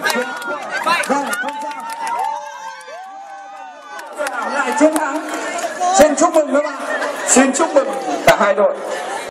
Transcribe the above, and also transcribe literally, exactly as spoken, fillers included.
Vâng, không sao. Lại chiến thắng. Xin chúc mừng các bạn. Xin chúc mừng cả hai đội.